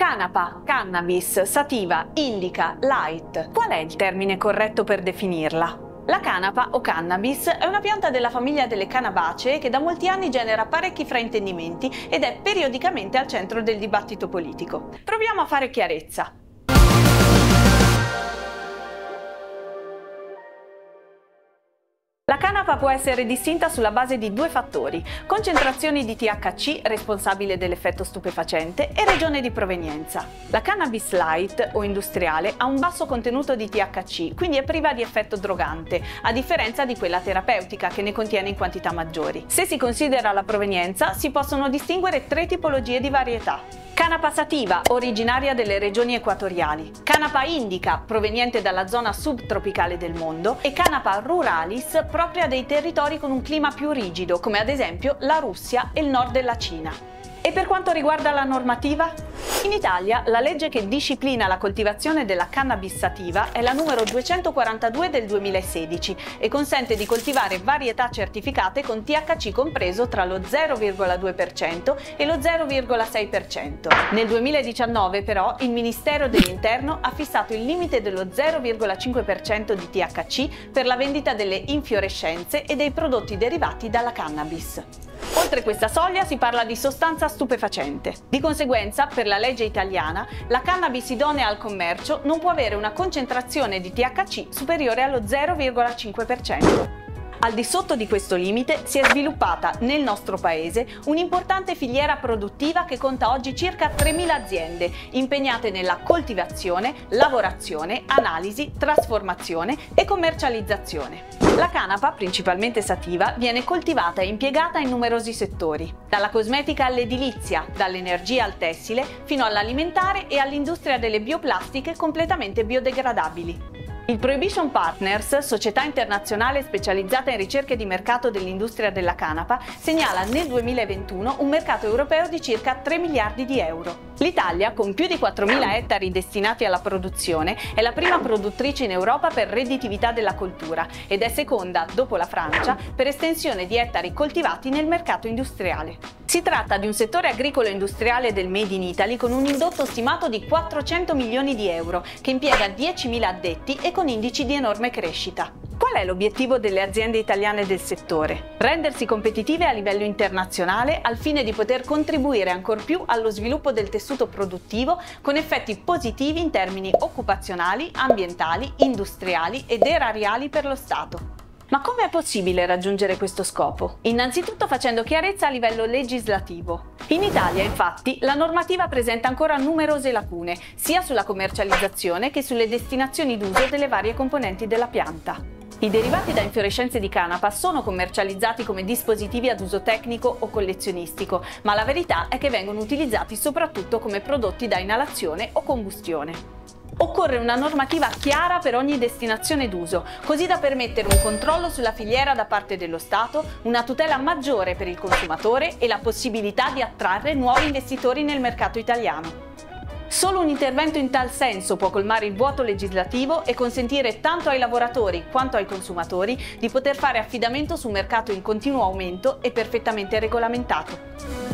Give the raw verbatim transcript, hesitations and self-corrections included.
Canapa, cannabis, sativa, indica, light. Qual è il termine corretto per definirla? La canapa o cannabis è una pianta della famiglia delle Cannabacee che da molti anni genera parecchi fraintendimenti ed è periodicamente al centro del dibattito politico. Proviamo a fare chiarezza. La canapa può essere distinta sulla base di due fattori: concentrazioni di T H C, responsabile dell'effetto stupefacente, e regione di provenienza. La cannabis light o industriale ha un basso contenuto di T H C, quindi è priva di effetto drogante, a differenza di quella terapeutica che ne contiene in quantità maggiori. Se si considera la provenienza, si possono distinguere tre tipologie di varietà. Canapa sativa, originaria delle regioni equatoriali, canapa indica, proveniente dalla zona subtropicale del mondo, e canapa ruralis, propria dei territori con un clima più rigido, come ad esempio la Russia e il nord della Cina. E per quanto riguarda la normativa? In Italia la legge che disciplina la coltivazione della cannabis sativa è la numero duecentoquarantadue del duemilasedici e consente di coltivare varietà certificate con T H C compreso tra lo zero virgola due per cento e lo zero virgola sei per cento. Nel duemiladiciannove però il Ministero dell'Interno ha fissato il limite dello zero virgola cinque per cento di T H C per la vendita delle infiorescenze e dei prodotti derivati dalla cannabis. Oltre questa soglia si parla di sostanza stupefacente. Di conseguenza, per la legge italiana, la cannabis idonea al commercio non può avere una concentrazione di T H C superiore allo zero virgola cinque per cento. Al di sotto di questo limite si è sviluppata nel nostro paese un'importante filiera produttiva che conta oggi circa tremila aziende impegnate nella coltivazione, lavorazione, analisi, trasformazione e commercializzazione. La canapa, principalmente sativa, viene coltivata e impiegata in numerosi settori, dalla cosmetica all'edilizia, dall'energia al tessile, fino all'alimentare e all'industria delle bioplastiche completamente biodegradabili. Il Prohibition Partners, società internazionale specializzata in ricerche di mercato dell'industria della canapa, segnala nel duemilaventuno un mercato europeo di circa tre miliardi di euro. L'Italia, con più di quattromila ettari destinati alla produzione, è la prima produttrice in Europa per redditività della coltura ed è seconda, dopo la Francia, per estensione di ettari coltivati nel mercato industriale. Si tratta di un settore agricolo e industriale del Made in Italy con un indotto stimato di quattrocento milioni di euro, che impiega diecimila addetti e con indici di enorme crescita. Qual è l'obiettivo delle aziende italiane del settore? Rendersi competitive a livello internazionale al fine di poter contribuire ancor più allo sviluppo del tessuto produttivo con effetti positivi in termini occupazionali, ambientali, industriali ed erariali per lo Stato. Ma come è possibile raggiungere questo scopo? Innanzitutto facendo chiarezza a livello legislativo. In Italia, infatti, la normativa presenta ancora numerose lacune, sia sulla commercializzazione che sulle destinazioni d'uso delle varie componenti della pianta. I derivati da infiorescenze di canapa sono commercializzati come dispositivi ad uso tecnico o collezionistico, ma la verità è che vengono utilizzati soprattutto come prodotti da inalazione o combustione. Occorre una normativa chiara per ogni destinazione d'uso, così da permettere un controllo sulla filiera da parte dello Stato, una tutela maggiore per il consumatore e la possibilità di attrarre nuovi investitori nel mercato italiano. Solo un intervento in tal senso può colmare il vuoto legislativo e consentire tanto ai lavoratori quanto ai consumatori di poter fare affidamento su un mercato in continuo aumento e perfettamente regolamentato.